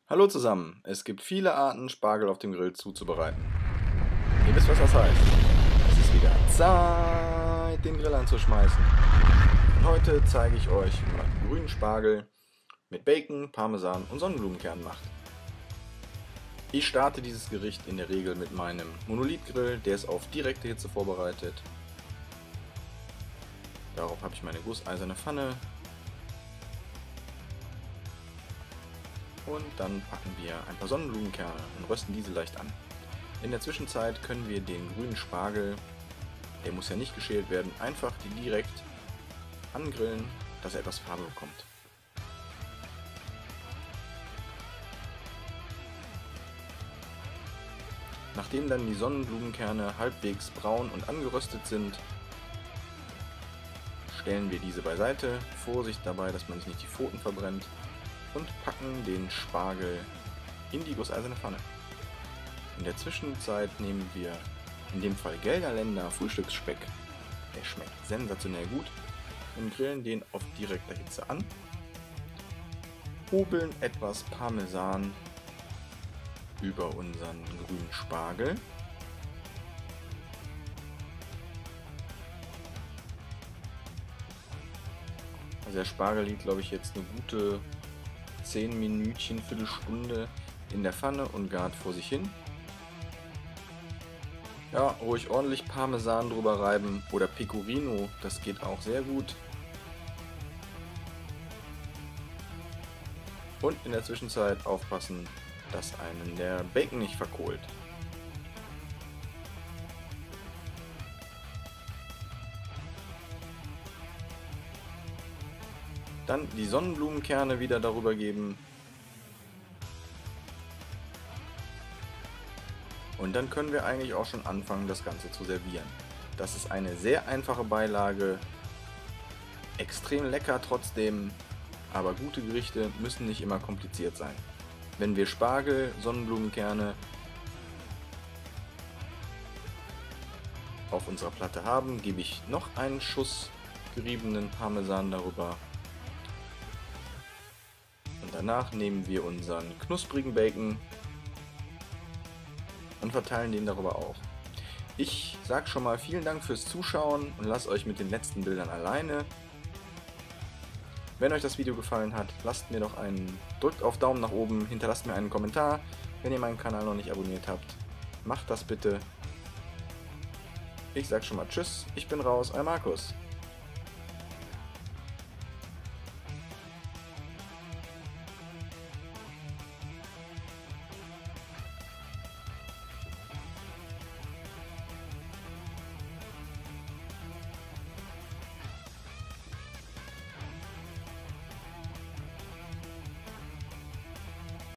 Hallo zusammen, es gibt viele Arten, Spargel auf dem Grill zuzubereiten. Ihr wisst, was das heißt. Es ist wieder Zeit, den Grill anzuschmeißen. Und heute zeige ich euch, wie man grünen Spargel mit Bacon, Parmesan und Sonnenblumenkernen macht. Ich starte dieses Gericht in der Regel mit meinem Monolith-Grill, der ist auf direkte Hitze vorbereitet. Darauf habe ich meine gusseiserne Pfanne. Und dann packen wir ein paar Sonnenblumenkerne und rösten diese leicht an. In der Zwischenzeit können wir den grünen Spargel, der muss ja nicht geschält werden, einfach direkt angrillen, dass er etwas Farbe bekommt. Nachdem dann die Sonnenblumenkerne halbwegs braun und angeröstet sind, stellen wir diese beiseite. Vorsicht dabei, dass man sich nicht die Pfoten verbrennt. Und packen den Spargel in die gusseiserne Pfanne. In der Zwischenzeit nehmen wir in dem Fall Gelderländer Frühstücksspeck, der schmeckt sensationell gut, und grillen den auf direkter Hitze an. Hobeln etwas Parmesan über unseren grünen Spargel. Also der Spargel liegt, glaube ich, jetzt eine gute 10 Minütchen, Viertelstunde in der Pfanne und gart vor sich hin. Ja, ruhig ordentlich Parmesan drüber reiben oder Pecorino, das geht auch sehr gut. Und in der Zwischenzeit aufpassen, dass einen der Bacon nicht verkohlt. Dann die Sonnenblumenkerne wieder darüber geben. Und dann können wir eigentlich auch schon anfangen, das Ganze zu servieren. Das ist eine sehr einfache Beilage, extrem lecker trotzdem, aber gute Gerichte müssen nicht immer kompliziert sein. Wenn wir Spargel, Sonnenblumenkerne auf unserer Platte haben, gebe ich noch einen Schuss geriebenen Parmesan darüber. Und danach nehmen wir unseren knusprigen Bacon und verteilen den darüber auch. Ich sage schon mal vielen Dank fürs Zuschauen und lasse euch mit den letzten Bildern alleine. Wenn euch das Video gefallen hat, drückt auf Daumen nach oben, hinterlasst mir einen Kommentar. Wenn ihr meinen Kanal noch nicht abonniert habt, macht das bitte. Ich sage schon mal Tschüss, ich bin raus, euer Markus.